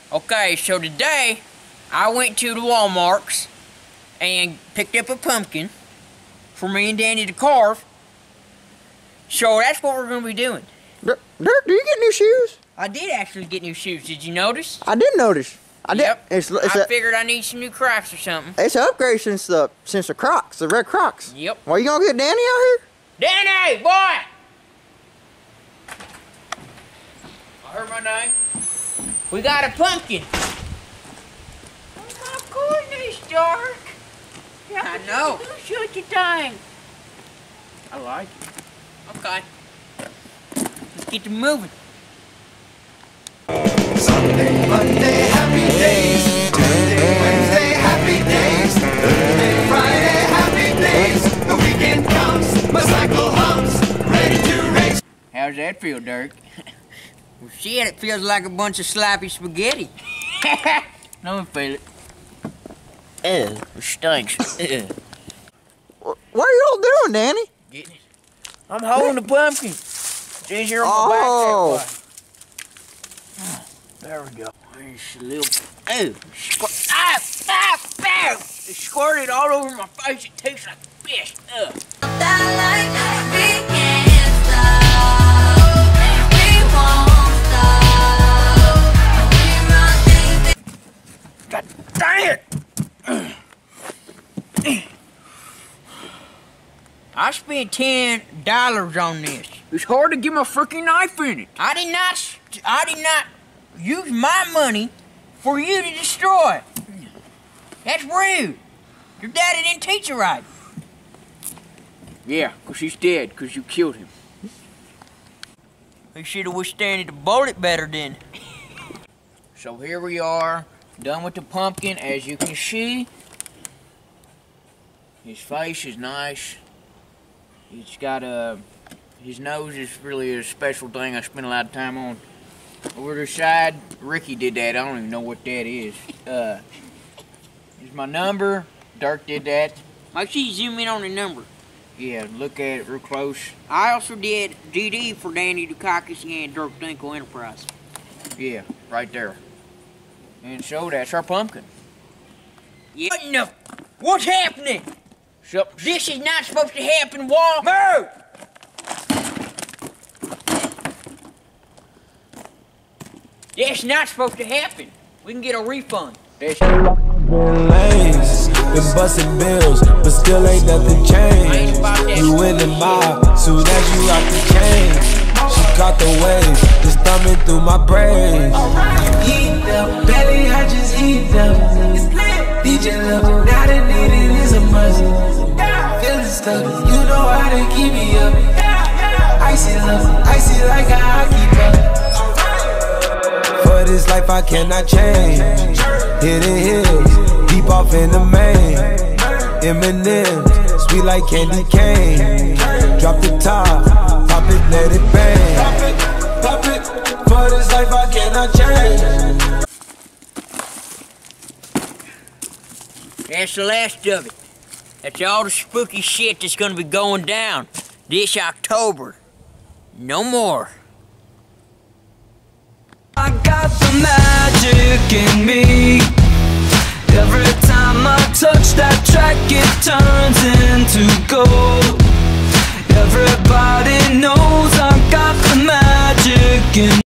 Okay, so today I went to the Walmarts and picked up a pumpkin for me and Danny to carve. So that's what we're going to be doing. Dirk, do you get new shoes? I did actually get new shoes. Did you notice? I did notice. Yep. It's I figured I need some new Crocs or something. It's an upgrade since the Crocs, the red Crocs. Yep. Well, you gonna get Danny out here? Danny, boy! I heard my name. We got a pumpkin. Oh my goodness, Dark. I know. Shoot your thing. I like it. Okay. Let's get to moving. Sunday, Monday, happy days. Tuesday, Wednesday, happy days. Thursday, Friday, happy days. The weekend comes, my cycle hums, ready to race. How's that feel, Dirk? Well, shit, it feels like a bunch of sloppy spaghetti. Let me feel it. Ew, it stinks. Ew. What are you all doing, Danny? Getting it? I'm holding the pumpkin. It's easier on my back that way. There we go. There's a little. Oh, it squirted all over my face. It tastes like fish. God dang it! I spent $10 on this. It's hard to get my freaking knife in it. I did not use my money for you to destroy. That's rude. Your daddy didn't teach you right. Yeah, because he's dead, because you killed him. He should have withstanded the bullet better then. So here we are, done with the pumpkin. As you can see, his face is nice. He's got his nose is really a special thing I spent a lot of time on. Over the side, Ricky did that. I don't even know what that is. Here's my number. Dirk did that. Make sure you zoom in on the number. Yeah, look at it real close. I also did GD for Danny Dukakis and Dirk Dinkle Enterprise. Yeah, right there. And so that's our pumpkin. Yeah. What in the... What's happening? This is not supposed to happen, Wall. Move! That's not supposed to happen. We can get a refund. Been lanes, been busting bills, but still ain't nothing changed. You in the mob, soon as you rock the chain. She caught the wave, just thumbing through my brains. Eat them, belly, I just eat them. DJ love, now the needed is a must. Feeling stuck, you know how to keep me up. Icy love, icy like a hockey puck. For this life I cannot change. Hidden hills, deep off in the main. Eminem, sweet like candy cane. Drop the top, pop it, let it bang. Pop it, for this life I cannot change. That's the last of it. That's all the spooky shit that's gonna be going down this October. No more. I got the magic in me. Every time I touch that track, it turns into gold. Everybody knows I got the magic in me.